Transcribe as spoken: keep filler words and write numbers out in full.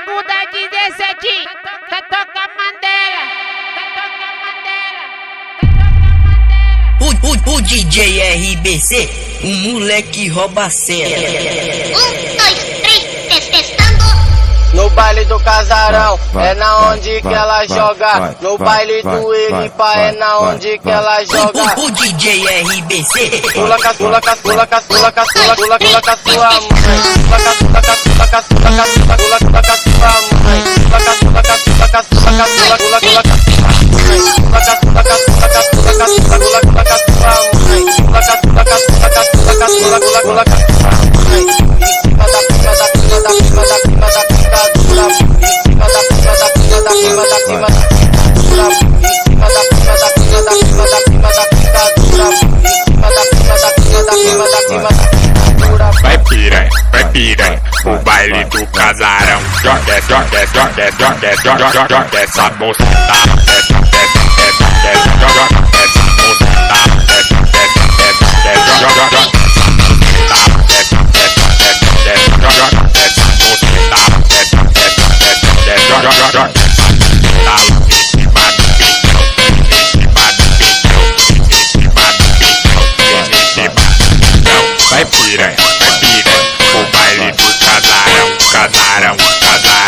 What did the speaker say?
bagulho da dezessete, tá toca Mandela, tá toca Mandela, tá toca Mandela. O, o, o D J R B C, o moleque rouba a cena. Um, dois, três, testando. No baile do Casarão, é na onde que ela joga. No baile do Elipa, é na onde que ela joga. O, o D J R B C. Pula ca, pula ca, pula ca, pula ca, pula pula pula ca sua mãe. Pula ca, pula ca, pula ca, pula ca, pula pula pula ca sua mãe. Pula ca, pula ca, pula ca, pula ca, pula pula pula ca sua mãe. Pula ca, pula ca, pula ca, pula ca, pula pula pula ca sua mãe. Pula ca, pula ca, pula ca, pula ca, pula pula pula ca sua mãe. Em cima da prima da prima da prima da prima da picadura. Em cima da prima da prima da prima da prima da picadura. Em cima da prima da prima da prima da prima da picadura. Em cima da prima da prima da prima da prima da picadura. Vai piranha, vai piranha, o baile do Casarão. Joga, joga, joga, joga, joga, joga, joga essa moça tá, essa, essa, essa, essa, joga, essa moça tá, essa, essa, essa, joga, joga, tá, essa, essa, essa, essa, joga, essa moça tá, essa, essa, essa, essa, joga, joga, tá em cima do pintão, em cima do pintão, em cima do pintão, em cima do pintão. Vai piranha, vai piranha, o baile do Casarão, Casarão, Casarão.